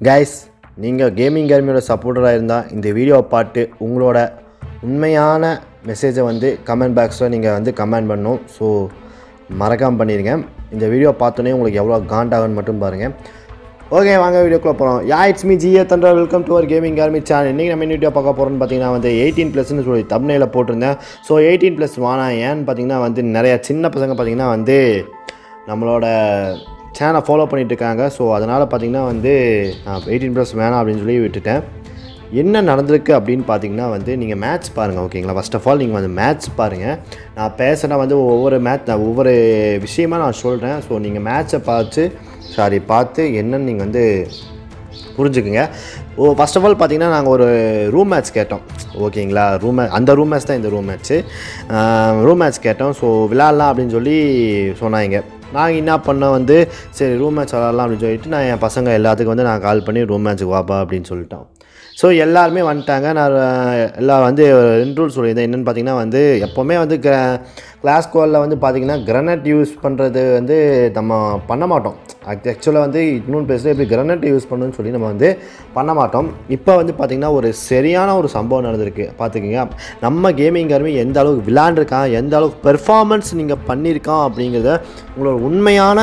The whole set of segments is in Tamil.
கைஸ், நீங்கள் கேமிங் கேர்மியோட சப்போர்ட்டராக இருந்தால் இந்த வீடியோவை பார்த்து உங்களோட உண்மையான மெசேஜை வந்து கமெண்ட் பாக்ஸில் நீங்கள் வந்து கமெண்ட் பண்ணணும். ஸோ மறக்காமல் பண்ணிடுங்க. இந்த வீடியோ பார்த்தோன்னே உங்களுக்கு எவ்வளோ காண்டாகுன்னு மட்டும் பாருங்கள். ஓகே, வாங்க வீடியோக்குள்ளே போகிறோம். இட்ஸ் மீ ஜிஏ தண்டா. வெல்கம் டு அவர் கேமிங் கேர்மி சேனல். இன்றைக்கி நம்ம வீடியோ பார்க்க போகிறோம்னு பார்த்தீங்கன்னா வந்து 18+ சொல்லி தம்ப்நெயிலில் போட்டிருந்தேன். ஸோ 18+ வேணாம். ஏன்னு பார்த்தீங்கன்னா வந்து நிறையா சின்ன பசங்க பார்த்தீங்கன்னா வந்து நம்மளோட சேனலை ஃபாலோ பண்ணிகிட்டு இருக்காங்க. ஸோ அதனால் பார்த்திங்கன்னா வந்து 18+ வேணாம் அப்படின்னு சொல்லி விட்டுட்டேன். என்ன நடந்திருக்கு அப்படின்னு பார்த்தீங்கன்னா வந்து நீங்கள் மேட்ச் பாருங்கள். ஓகேங்களா, ஃபஸ்ட் ஆஃப் ஆல் நீங்கள் வந்து மேட்ச் பாருங்கள். நான் பேசுகிறேன் வந்து ஒவ்வொரு விஷயமா நான் சொல்கிறேன். ஸோ நீங்கள் மேட்ச்சை பார்த்து என்னன்னு நீங்கள் வந்து புரிஞ்சுக்குங்க. ஃபஸ்ட் ஆஃப் ஆல் பார்த்தீங்கன்னா நாங்கள் ஒரு ரூம் மேட்ச் கேட்டோம். ஓகேங்களா, அந்த ரூம் மேட்ச் தான் இந்த ரூம் மேட்ச் கேட்டோம். ஸோ விளாட்லாம் அப்படின்னு சொல்லி சொன்னாங்க. நாங்கள் என்ன பண்ணோம் வந்து சரி ரூம் மேட்ச் விளாட்லாம் அப்படின்னு சொல்லிட்டு நான் என் பசங்க எல்லாத்துக்கும் வந்து நான் கால் பண்ணி ரூம் மேட்ச்சுக்கு வாப்பா அப்படின்னு சொல்லிட்டோம். ஸோ எல்லாருமே வந்துட்டாங்க. நான் எல்லாம் வந்து 2 ரூல்ஸ் சொல்லியிருந்தேன். என்னென்னு பார்த்தீங்கன்னா வந்து எப்போவுமே வந்து கிளாஸ் கோலில் வந்து பார்த்திங்கன்னா கிரனட் யூஸ் பண்ணுறது வந்து நம்ம பண்ண மாட்டோம். ஆக்சுவலாக வந்து இன்னொன்று பேசுகிறது எப்படி கிரனட் யூஸ் பண்ணணும்னு சொல்லி நம்ம வந்து பண்ண மாட்டோம். இப்போ வந்து பார்த்திங்கன்னா ஒரு சரியான ஒரு சம்பவம் நடந்திருக்கு. பார்த்துக்கிங்க, நம்ம கேமிங் கேர்மி எந்த அளவுக்கு விளாண்டுருக்கான், எந்த அளவுக்கு பெர்ஃபார்மன்ஸ் நீங்கள் பண்ணியிருக்கான் அப்படிங்கிறத உங்களோட உண்மையான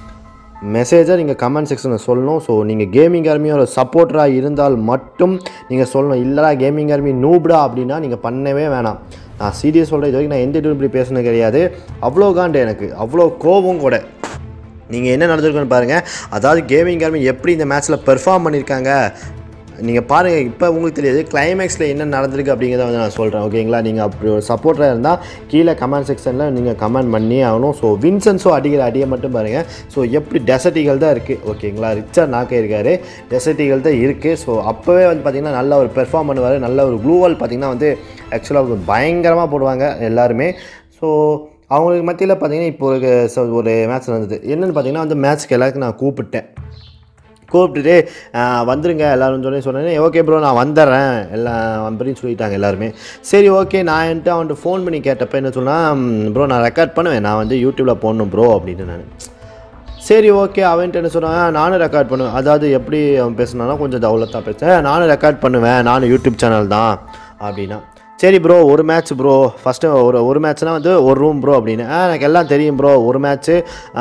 மெசேஜை நீங்கள் கமெண்ட் செக்ஷனில் சொல்லணும். ஸோ நீங்கள் கேமிங் கேர்மியோட சப்போர்ட்டராக இருந்தால் மட்டும் நீங்கள் சொல்லணும். இல்லைடா கேமிங் கேர்மி நூப்டா அப்படின்னா நீங்கள் பண்ணவே வேணாம். நான் சீரியஸ் சொல்கிறேன். இது வரைக்கும் நான் எந்த இப்படி பேசுனது கிடையாது. அவ்வளோ காண்டு, எனக்கு அவ்வளோ கோபம் கூட. நீங்கள் என்ன நடந்திருக்குன்னு பாருங்கள். அதாவது கேமிங் கேர்மி எப்படி இந்த மேட்ச்சில் பெர்ஃபார்ம் பண்ணியிருக்காங்க நீங்கள் பாருங்கள். இப்போ உங்களுக்கு தெரியாது கிளைமேக்ஸில் என்ன நடந்திருக்கு அப்படிங்கிறத வந்து நான் சொல்கிறேன். ஓகேங்களா, நீங்கள் அப்படி ஒரு சப்போர்ட்டராக இருந்தால் கீழே கமெண்ட் செக்ஷனில் நீங்கள் கமெண்ட் பண்ணி ஆகணும். ஸோ வின்சென்ஸோ அடிக்கிற அடியை மட்டும் பாருங்கள். ஸோ எப்படி டெசர்ட்டிகள் தான் இருக்குது. ஓகேங்களா, ரிச்சர்ட் நாக்கே இருக்கார், டெசர்ட்டிகள் தான் இருக்குது. ஸோ அப்போவே வந்து பார்த்திங்கன்னா நல்ல ஒரு பெர்ஃபார்ம் பண்ணுவார். நல்ல ஒரு க்ளூவால் பார்த்திங்கன்னா வந்து ஆக்சுவலாக பயங்கரமாக போடுவாங்க எல்லாருமே. ஸோ அவங்களுக்கு மத்தியில் பார்த்திங்கன்னா இப்போ ஒரு மேட்ச் நடந்தது. என்னென்னு பார்த்திங்கன்னா வந்து மேட்ச்க்கு எல்லாருக்கும் நான் கூப்பிட்டுட்டு வந்துருங்க எல்லோரும் சொன்னேன். ஓகே ப்ரோ நான் வந்துடுறேன் எல்லாம் அப்படின்னு சொல்லிட்டாங்க எல்லாருமே. சரி ஓகே, நான் அவன்ட்டு ஃபோன் பண்ணி கேட்டப்போ என்ன சொன்னால், ப்ரோ நான் ரெக்கார்ட் பண்ணுவேன், நான் வந்து யூடியூப்பில் போடணும் ப்ரோ அப்படின்னு. நான் சரி ஓகே, அவன்ட்டு என்ன சொன்னான், நானும் ரெக்கார்ட் பண்ணுவேன். அதாவது எப்படி அவன் பேசுனாலும் கொஞ்சம் டவுலத்தாக பேசுகிறேன். நானும் ரெக்கார்ட் பண்ணுவேன், நானும் யூடியூப் சேனல் தான் அப்படின்னா. சரி ப்ரோ ஒரு மேட்ச் ப்ரோ, ஃபஸ்ட்டு ஒரு மேட்ச்னால் வந்து ஒரு ரூம் ப்ரோ அப்படின்னு. எனக்கு எல்லாம் தெரியும் ப்ரோ, ஒரு மேட்ச்சு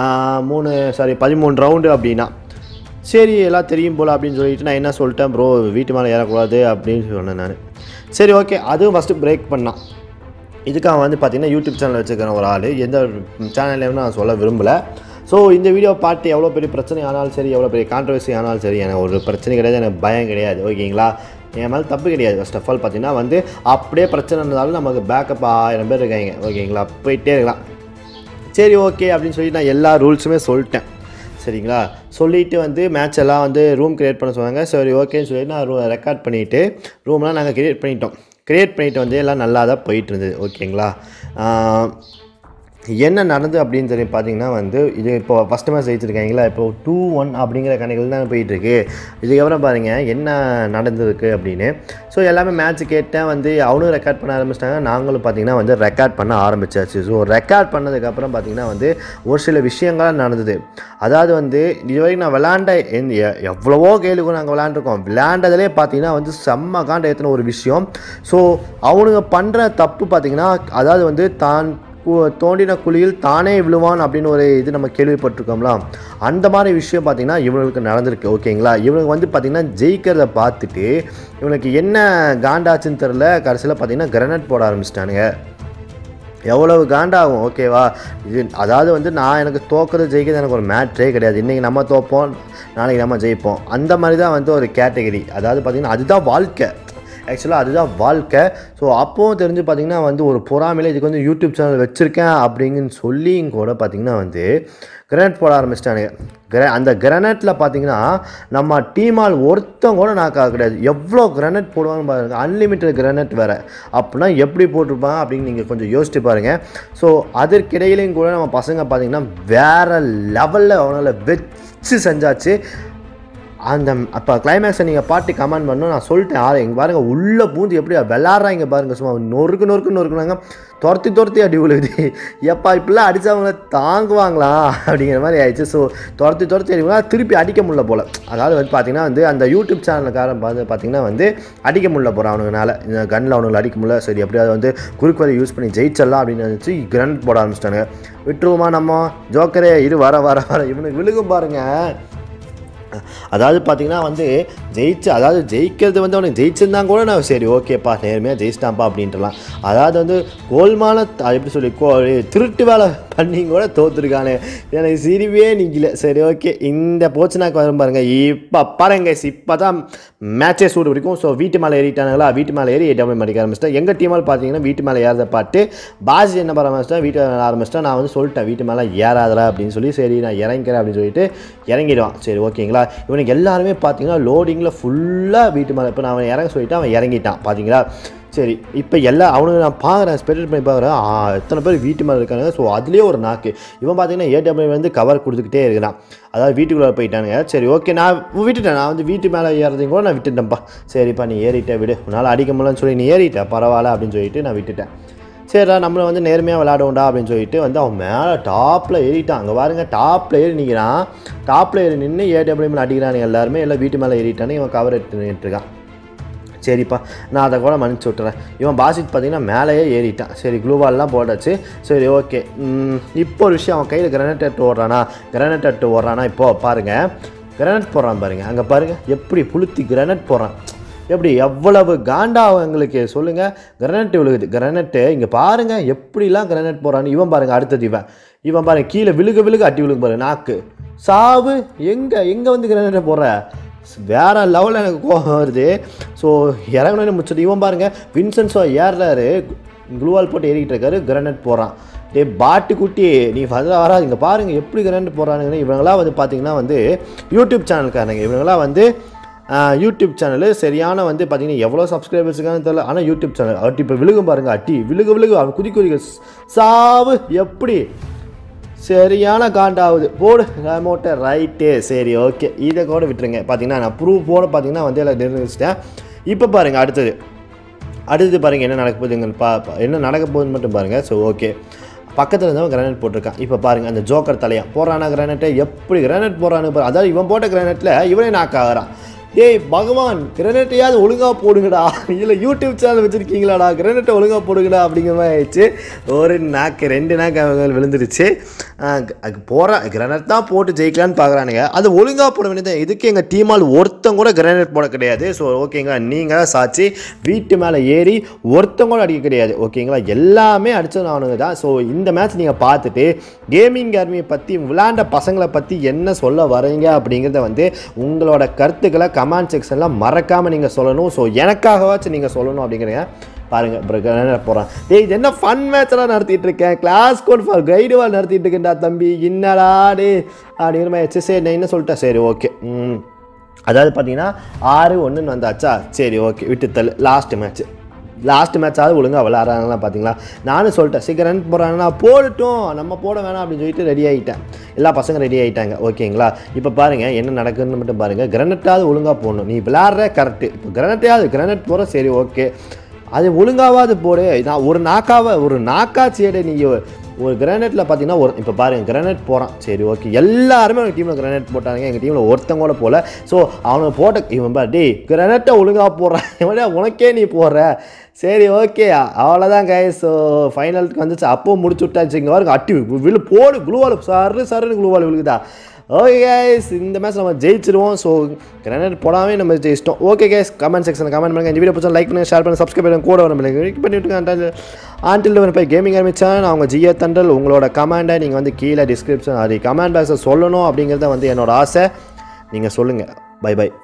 13 ரவுண்டு அப்படின்னா. சரி எல்லாம் தெரியும் போல் அப்படின்னு சொல்லிட்டு நான் என்ன சொல்லிட்டேன், ப்ரோ வீட்டு மேலே ஏறக்கூடாது அப்படின்னு சொன்னேன் நான். சரி ஓகே, அதுவும் ஃபஸ்ட்டு பிரேக் பண்ணான். இதுக்காக வந்து பார்த்திங்கன்னா யூடியூப் சேனல் வச்சுருக்கிற ஒரு ஆள், எந்த சேனல்லையும் நான் சொல்ல விரும்பலை. ஸோ இந்த வீடியோ பார்த்து எவ்வளோ பெரிய பிரச்சனை ஆனாலும் சரி, எவ்வளோ பெரிய கான்ட்ரவர்சி ஆனாலும் சரி, எனக்கு ஒரு பிரச்சனை கிடையாது, எனக்கு பயம் கிடையாது. ஓகேங்களா, என் மேலே தப்பு கிடையாது. ஃபஸ்ட் ஆஃப் ஆல் பார்த்திங்கன்னா வந்து அப்படியே பிரச்சனை இருந்தாலும் நமக்கு பேக்கப் 1000 பேர் இருக்காங்க. ஓகேங்களா, போயிட்டே இருக்கலாம். சரி ஓகே அப்படின்னு சொல்லி நான் எல்லா ரூல்ஸுமே சொல்லிட்டேன். சரிங்களா, சொல்லிவிட்டு வந்து மேட்ச் எல்லாம் வந்து ரூம் க்ரியேட் பண்ண சொன்னாங்க. சரி ஓகேன்னு சொல்லி நான் ரெக்கார்ட் பண்ணிவிட்டு ரூம்லாம் நாங்கள் க்ரியேட் பண்ணிவிட்டு வந்து எல்லாம் நல்லா தான் போயிட்டு இருந்தது. ஓகேங்களா, என்ன நடந்தது அப்படின்னு சொல்லி பார்த்தீங்கன்னா வந்து இது இப்போ ஃபஸ்ட்டு மேட்ச் ஜெயிச்சிருக்காங்களா, இப்போ 2-1 அப்படிங்கிற கணக்கில் தான் போயிட்டுருக்கு. இதுக்கப்புறம் பாருங்கள் என்ன நடந்திருக்கு அப்படின்னு. ஸோ எல்லாமே மேட்ச் கேட்டேன் வந்து அவனும் ரெக்கார்ட் பண்ண ஆரம்பிச்சிட்டாங்க, நாங்களும் பார்த்திங்கன்னா வந்து ரெக்கார்ட் பண்ண ஆரம்பிச்சாச்சு. ஸோ ரெக்கார்ட் பண்ணதுக்கப்புறம் பார்த்திங்கன்னா வந்து ஒரு சில விஷயங்கள் நடந்தது. அதாவது வந்து இது வரைக்கும் நான் விளாண்ட எவ்வளவோ கேளுக்கும் நாங்கள் விளாண்டுருக்கோம். விளாண்டதிலே பார்த்திங்கன்னா வந்து செம்ம காண்ட ஏற்றின ஒரு விஷயம். ஸோ அவனுங்க பண்ணுற தப்பு பார்த்திங்கன்னா, அதாவது வந்து தான் தோண்டின குழியில் தானே விழுவான் அப்படின்னு ஒரு இது நம்ம கேள்விப்பட்டிருக்கோம்ல, அந்த மாதிரி விஷயம் பார்த்திங்கன்னா இவனுக்கு நடந்திருக்கு. ஓகேங்களா, இவனுக்கு வந்து பார்த்திங்கன்னா ஜெயிக்கிறத பார்த்துட்டு இவனுக்கு என்ன காண்டாச்சுன்னு தெரில, கடைசியில் பார்த்திங்கன்னா கிரனட் போட ஆரம்பிச்சிட்டானுங்க. எவ்வளவு காண்டாகும். ஓகேவா, இது அதாவது வந்து எனக்கு தோக்கிறது ஜெயிக்கிறது எனக்கு ஒரு மேட்ரே கிடையாது. இன்றைக்கி நம்ம தோப்போம், நாளைக்கு நம்ம ஜெயிப்போம், அந்த மாதிரி தான் வந்து ஒரு கேட்டகரி. அதாவது பார்த்திங்கன்னா அதுதான் வாழ்க்கை. ஆக்சுவலாக அதுதான் வாழ்க்கை. ஸோ அப்போவும் தெரிஞ்சு பார்த்திங்கன்னா வந்து ஒரு பொறாமையில் இதுக்கு வந்து யூடியூப் சேனல் வச்சுருக்கேன் அப்படிங்கன்னு சொல்லியும் கூட பார்த்திங்கன்னா வந்து கிரனட் போட ஆரம்பிச்சிட்டானுங்க. அந்த கிரனட்டில் பார்த்திங்கன்னா நம்ம டீமால் ஒருத்தம் கூட நாக்காக கிடையாது. எவ்வளோ கிரனட் போடுவாங்கன்னு பாருங்கள், அன்லிமிட்டட் கிரனட் வேறு. அப்படின்னா எப்படி போட்டிருப்பாங்க அப்படின்னு நீங்கள் கொஞ்சம் யோசிச்சு பாருங்கள். ஸோ அதற்கிடையிலையும் கூட நம்ம பசங்க பார்த்திங்கன்னா வேறு லெவலில் அவனால் வச்சு செஞ்சாச்சு. அந்த அப்போ கிளைமேக்ஸை நீங்கள் பாட்டு கமெண்ட் பண்ணணும். நான் சொல்லிட்டேன் இங்கே பாருங்கள் உள்ளே பூந்து எப்படி விளாட்றாங்க பாருங்கள், சும்மா நொறுக்குனாங்க, துரத்தி அடி விழுகுது. எப்பா இப்படிலாம் அடித்தவங்கள தாங்குவாங்களா அப்படிங்கிற மாதிரி ஆயிடுச்சு. ஸோ துரத்தி அடிங்களா திருப்பி அடிக்க முடியல போல். அதாவது வந்து பார்த்திங்கன்னா வந்து அந்த யூடியூப் சேனலுக்காரன் பார்த்திங்கன்னா வந்து அடிக்க முடியல போகிறான் அவனுங்கனால, இந்த கன்னில் அவனுங்களை அடிக்க முடியல. சரி எப்படியாவது வந்து குறுக்கு வழி யூஸ் பண்ணி ஜெயிச்சிடலாம் அப்படின்னு நினச்சி கிரனேட் போட ஆரம்பிச்சிட்டானுங்க. விட்டுருவோமா நம்ம ஜோக்கரே இரு வர இவனுக்கு விழுகும் பாருங்கள். அதாவது பார்த்திங்கன்னா வந்து ஜெயிக்கிறது வந்து அவனுக்கு ஜெயிச்சிருந்தா கூட நான் சரி ஓகேப்பா நேர்மையாக ஜெயிச்சிட்டான்ப்பா அப்படின்ட்டுலாம். அதாவது வந்து கோல்மான எப்படி சொல்லி திருட்டு வேலை பண்ணி கூட தோற்றுருக்கானே, எனக்கு சிரிவே நிற்கல. சரி ஓகே இந்த போச்சுனாக்கு வரும் பாருங்கள். இப்போ பாருங்க இப்போ தான் மேட்சே சூடு பிடிக்கும். ஸோ வீட்டு மேலே ஏறிட்டானுங்களா, வீட்டு மேலே ஏறி டபுள் அடிக்க ஆரம்பிச்சிட்டேன். எங்கள் டீமால் பார்த்தீங்கன்னா வீட்டு மேலே ஏறதை பார்த்து பாசி என்ன பண்ண ஆரம்பிச்சிட்டேன், வீட்டு மேலே ஆரம்பிச்சிட்டேன். நான் வந்து சொல்லிட்டேன் வீட்டு மேலே ஏறாதரா அப்படின்னு சொல்லி, சரி நான் இறங்கிறேன் அப்படின்னு சொல்லிட்டு இறங்கிடுவான். சரி ஓகேங்களா, இவனுக்கு எல்லாருமே பார்த்தீங்கன்னா லோடிங்கில் ஃபுல்லாக வீட்டு மேலே, இப்போ நான் அவன் இறங்க சொல்லிவிட்டு அவன் இறங்கிட்டான் பார்த்தீங்களா. சரி இப்போ அவனுக்கு நான் பார்க்குறேன், ஸ்பெக்டேட் பண்ணி பார்க்குறேன் எத்தனை பேர் வீட்டு மேலே இருக்காங்க. ஸோ அதுலேயே ஒரு நாக்கு இவன் பார்த்தீங்கன்னா ஏடபிள்யூ வந்து கவர் கொடுத்துக்கிட்டே இருக்கிறான். அதாவது வீட்டுக்குள்ளே போயிட்டானுங்க. சரி ஓகே நான் விட்டுட்டேன், நான் வந்து வீட்டு மேலே ஏறதையும் கூட நான் விட்டுட்டேன்ப்பா. சரிப்பா நீ ஏறிட்ட விடு, உன்னால் அடிக்க முடியலன்னு சொல்லி நீ ஏறிட்ட பரவாயில்ல அப்படின்னு சொல்லிட்டு நான் விட்டுட்டேன். சரிடா நம்மளை வந்து நேர்மையாக விளையாடுவோண்டா அப்படின்னு சொல்லிட்டு வந்து அவன் மேலே டாப்பில் ஏறிட்டான். அங்கே பாருங்கள் டாப்பில் ஏறி நிற்கிறான். டாப்பில் ஏறி நின்று ஏடபிள்யூ மேலே அடிக்கிறானுங்க எல்லாருமே, எல்லாம் வீட்டு மேலே ஏறிட்டானு இவன் கவர் எடுத்து நின்றுட்டுருக்கான். சரிப்பா நான் அதை கூட மன்னிச்சு விட்டுறேன். இவன் பாசிட் பார்த்திங்கன்னா மேலேயே ஏறிட்டான். சரி க்ளூவால்லாம் போட்டாச்சு. சரி ஓகே இப்போ ஒரு விஷயம், அவன் கையில் கிரனேட் எடுத்து ஓடுறானா இப்போது பாருங்கள் கிரனேட் போடுறான் பாருங்கள். அங்கே பாருங்கள் எப்படி புளுத்தி கிரனேட் போடுறான், எப்படி எவ்வளவு காண்டாகும் எங்களுக்கு சொல்லுங்கள். கிரனேட் விழுகுது, கிரனேட்டு இங்கே பாருங்கள் எப்படிலாம் கிரனேட் போடுறான்னு. இவன் பாருங்கள் அடுத்தது இவன் பாருங்கள் கீழே விழுக அட்டி விழுகு பாருங்கள், நாக்கு சாவு. எங்கே வந்து கிரனேட்டை போடுற, வேறு லெவலில் எனக்கு கோபம் வருது. ஸோ இறங்கணும்னு முடிச்சுட்டு இவன் பாருங்கள் வின்சென்ஸோ ஏறுறாரு, க்ளூவால் போட்டு ஏறிக்கிட்டு இருக்காரு, கிரனேட் போடுறான். பாட்டு குட்டி நீ ஃபர்தராக வராது. இங்கே பாருங்கள் எப்படி கிரனேட் போடுறானுங்கன்னு. இவங்களாம் வந்து பார்த்திங்கன்னா வந்து யூடியூப் சேனலுக்காரங்க. இவங்களாம் வந்து யூடியூப் சேனலு சரியான வந்து பார்த்திங்கன்னா எவ்வளோ சப்ஸ்கிரைபர்ஸ் இருக்கான்னு தெரியல, ஆனால் யூடியூப் சேனல் அட்டி இப்போ விழுகும் பாருங்கள், அட்டி விழுகு அவன் குதிக்க சாவு எப்படி சரியான காண்டாகுது. போடு ரிமோட்டை ரைட்டு. சரி ஓகே இதை கூட விட்டுருங்க. பார்த்தீங்கன்னா நான் ப்ரூஃப் போட பார்த்தீங்கன்னா வந்து எல்லாம் நிர்ணயிச்சிட்டேன். இப்போ பாருங்கள் அடுத்தது பாருங்கள் என்ன நடக்க போகுதுங்க, என்ன நடக்க போகுதுன்னு மட்டும் பாருங்கள். ஸோ ஓகே பக்கத்தில் இருந்தவன் கிரானைட் போட்டிருக்கான். இப்போ பாருங்கள் அந்த ஜோக்கர் தலையா போடுறானா கிரானைட்டை, எப்படி கிரானைட் போடுறான்னு பாரு. அதாவது இவன் போட்ட கிரானைட்டில் இவனே நாக்காகிறான். ஏய் பகவான் கிரனேட்டையாவது ஒழுங்காக போடுங்கடா, இல்லை யூடியூப் சேனல் வச்சுருக்கீங்களாடா, கிரனேட்டை ஒழுங்காக போடுங்கடா அப்படிங்கிற மாதிரி ஆயிடுச்சு. ஒரு நாக்கு 2 நாக்கு அவங்க விழுந்துருச்சு. போகிற கிரனேட் தான் போட்டு ஜெயிக்கலான்னு பார்க்குறானுங்க, அது ஒழுங்காக போட வேண்டியது. இதுக்கு எங்கள் டீமால் ஒருத்தங்க கூட கிரனேட் போட கிடையாது. ஸோ ஓகேங்களா நீங்கள் சாட்சி, வீட்டு மேலே ஏறி ஒருத்தங்க கூட அடிக்க கிடையாது ஓகேங்களா, எல்லாமே அடித்தது அவனுங்க தான். ஸோ இந்த மேட்ச் நீங்கள் பார்த்துட்டு கேமிங் ஆர்மியை பற்றி விளையாண்ட பசங்களை பற்றி என்ன சொல்ல வரீங்க அப்படிங்கிறத வந்து உங்களோட கருத்துக்களை கமெண்ட் செக்ஷனில் மறக்காமல் நீங்கள் சொல்லணும். ஸோ எனக்காகவாச்சும் நீங்கள் சொல்லணும் அப்படிங்கிறீங்க. பாருங்கள் இப்போ போகிறேன். இது என்ன ஃபன் மேட்செல்லாம் நடத்திட்டு இருக்கேன், class code for guide wall நடத்திட்டு இருக்கேன்டா தம்பி, என்னடா டே அப்படிங்கிற மாதிரி. சரி நான் என்ன சொல்லிட்டேன், சரி ஓகே அதாவது பார்த்தீங்கன்னா 6-1 வந்தாச்சா, சரி ஓகே விட்டுத்தல். லாஸ்ட் மேட்சாவது ஒழுங்காக விளாட்றாங்கலாம் பார்த்தீங்களா. நானும் சொல்லிட்டேன் சீக்கிரம் போகிறாங்கன்னா போடட்டும், நம்ம போட வேணாம் அப்படின்னு சொல்லிட்டு ரெடி ஆகிட்டேன். எல்லா பசங்க ரெடி ஆகிட்டாங்க ஓகேங்களா. இப்போ பாருங்கள் என்ன நடக்குதுன்னு மட்டும் பாருங்கள். கிரனேட்டாவது ஒழுங்காக போடணும், நீ விளாட்ற கரெக்டு. இப்போ கிரனேட் போகிற சரி ஓகே, அது ஒழுங்காவது போடு. நான் ஒரு நாக்காச்சியடை நீங்கள் ஒரு கிரானைட்டில் பார்த்தீங்கன்னா இப்போ பாருங்கள் கிரானைட் போகிறான். சரி ஓகே எல்லாருமே எங்கள் டீமில் கிரானைட் போட்டாங்க, எங்கள் டீமில் ஒருத்தங்க கூட போகல. ஸோ அவனுக்கு போட்ட இவன் டே கிரானைட்டை ஒழுங்காக போடுறான், இவன் உனக்கே நீ போடுற. சரி ஓகே அவ்வளோதான் கைஸ். ஸோ ஃபைனலுக்கு வந்துச்சு, அப்போ முடிச்சு விட்டாச்சு. இங்கே வரைக்கும் அட்டி போடு க்ளூவால் சருன்னு க்ளூவால் விழுகுதா. ஓகே கைஸ் இந்த மேட்ச் நம்ம ஜெயிச்சிருவோம். ஸோ கிரானைட் போடாமே நம்ம ஜெயிச்சிட்டோம். ஓகே கைஸ் கமெண்ட் செக்ஷனில் கமெண்ட் பண்ணுங்கள். இந்த வீடியோ பிடிச்சா லைக் பண்ணுங்கள், ஷேர் பண்ணுங்கள், சப்ஸ்கிரைப் பண்ணுங்கள், கூட வர கிளிக் பண்ணிவிட்டு ஆண்டில் போய் கேமிங் ஆரம்பித்தேன் அவங்க ஜிஏ தண்டல். உங்களோட கமெண்டை நீங்கள் வந்து கீழே டிஸ்கிரிப்ஷன் கமெண்ட் பாக்ஸில் சொல்லணும் அப்படிங்கிறத வந்து என்னோட ஆசை. நீங்கள் சொல்லுங்கள். Bye by.